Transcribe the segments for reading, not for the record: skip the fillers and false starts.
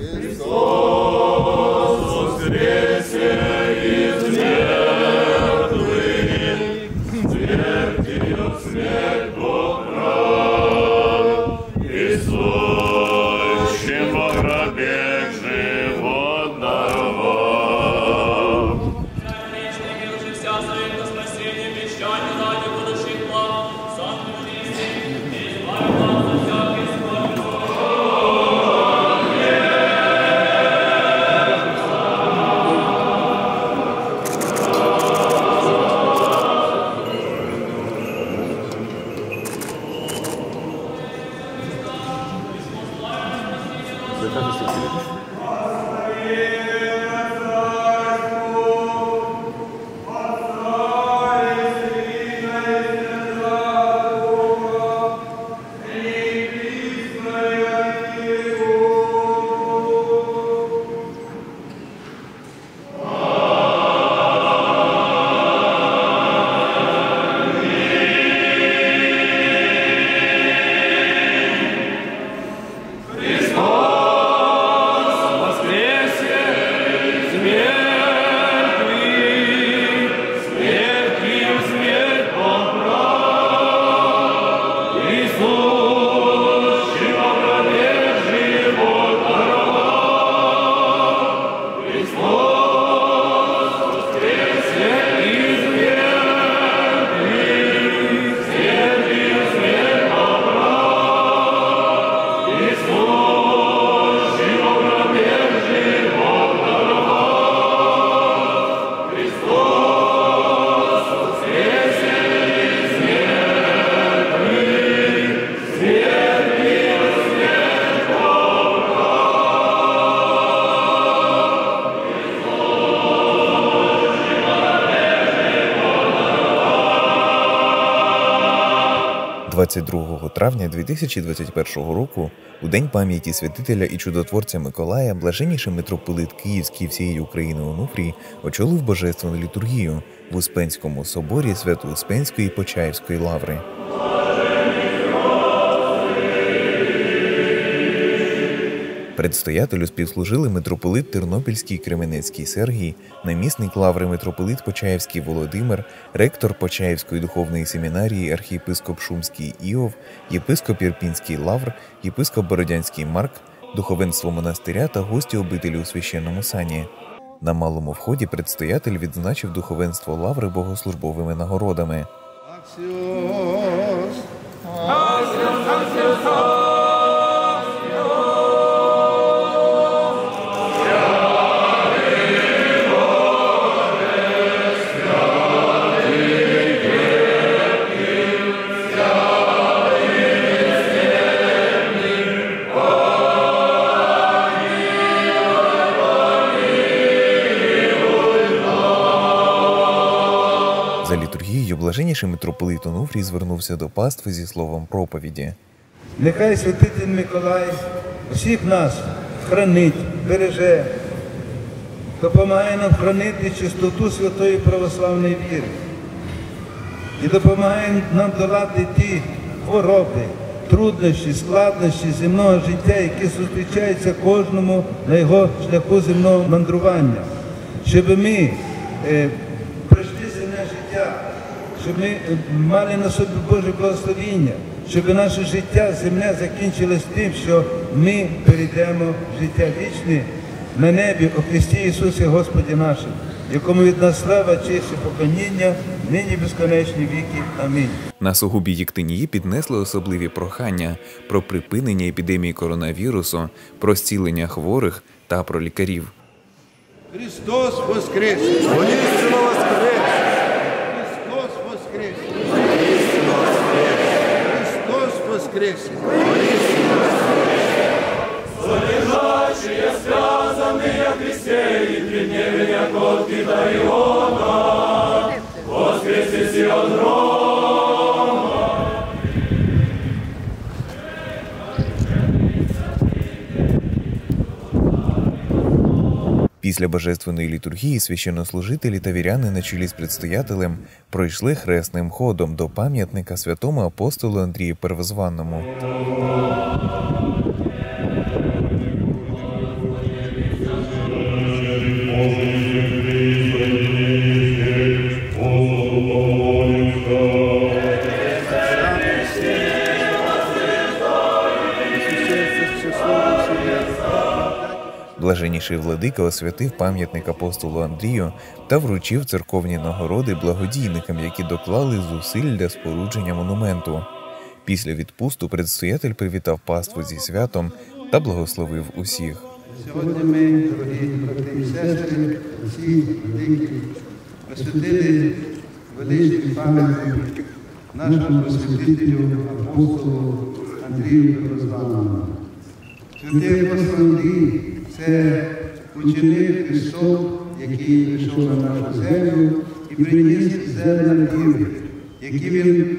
«22 травня 2021 року, у День пам'яті святителя і чудотворця Миколая, блаженніший митрополит Київський всієї України Онуфрій очолив божественну літургію в Успенському соборі Свято-Успенської Почаївської лаври. Предстоятелю співслужили митрополит Тернопільський Кременецький Сергій, намісник лаври митрополит Почаївський Володимир, ректор Почаївської духовної семінарії архієпископ Шумський Іов, єпископ Ірпінський Лавр, єпископ Бородянський Марк, духовенство монастиря та гості обителі у священному сані. На малому вході предстоятель відзначив духовенство лаври богослужбовими нагородами. За літургією блаженніший митрополит Онуфрій звернувся до пастви зі словом проповіді. Нехай святитель Миколай всіх нас хранить, береже, допомагає нам хранити чистоту святої православної віри і допомагає нам долати ті хвороби, труднощі, складнощі земного життя, які зустрічаються кожному на його шляху земного мандрування, щоб ми пройшли земне життя, щоб ми мали на собі Боже благословіння, щоб наше життя земне закінчилось тим, що ми перейдемо в життя вічне на небі у Христі Ісусі Господі нашому, якому від нас слава, честь і поклоніння, нині безконечні віки. Амінь. На Сугубі Єктинії піднесли особливі прохання про припинення епідемії коронавірусу, про зцілення хворих та про лікарів. Христос воскрес! Воістину воскрес! Христос воскрес! Христос воскрес! Содержащие связанные о кресте и предневения от Кита Иона, воскресе сил грома. Після божественної літургії священнослужителі та віряни на чолі з предстоятелем пройшли хресним ходом до пам'ятника святому апостолу Андрію Первозванному. Блаженніший владика освятив пам'ятник апостолу Андрію та вручив церковні нагороди благодійникам, які доклали зусиль для спорудження монументу. Після відпусту предстоятель привітав паству зі святом та благословив усіх. Сьогодні ми, дорогі брати і сестри, всі великі, освятили величний пам'ятник нашому просвітителю апостолу Андрію Православному. Святий апостол Андрій – це ученик Христов, який прийшов на нашу землю і приніс зерна віри, які він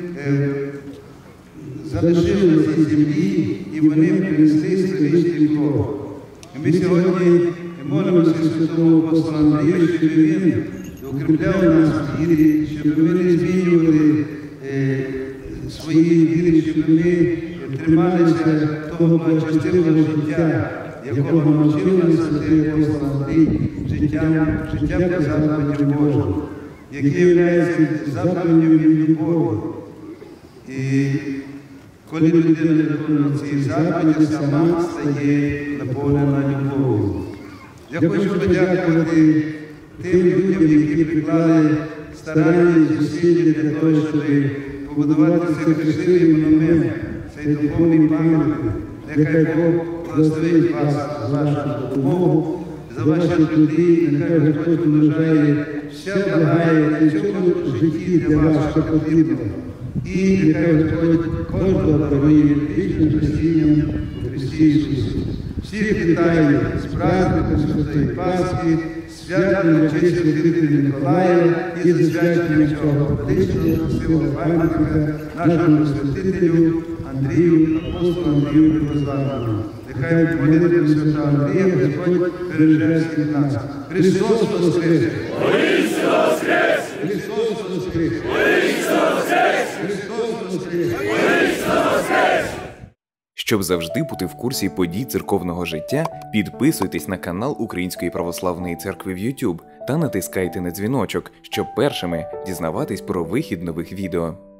залишив на цій землі, і вони принесли історичний кров. Ми сьогодні молимося святому апостолу Андрію, щоб він укріпляв нас в вірі, щоб ми не змінювали свої віри, щоб ми трималися того благочестивого життя, якого навчив нас святий апостол Андрій, життя по заповідям Божим, яке є заповіддю любові. І коли людина виконує ці заповіді, сама стає наповнена любов'ю. Я хочу подякувати тим людям, які приклали старання і зусилля для того, щоб побудувати цей красивий монумент, цей духовний пам'ятник. Нехай Бог благословить вас за вашу допомогу, за ваші труди, нехай Господь умножає все благає і в цьому житті для вас, що потрібно. І нехай Господь кожного дарує вічним спасінням у Христі Ісусі. Всіх вітаю з праздником Святої Пасхи, святом на честь святителя Миколая і засвяченням цього величного красивого пам'ятника нашому святителю Андрію, апостолу Андрію Православному. Нехай молитвою святого Андрія Господь береже всіх нас. Христос воскрес! Воістину воскрес! Христос воскрес! Воістину воскрес! Христос воскрес! Воістину воскрес! Щоб завжди бути в курсі подій церковного життя, підписуйтесь на канал Української Православної Церкви в YouTube та натискайте на дзвіночок, щоб першими дізнаватись про вихід нових відео.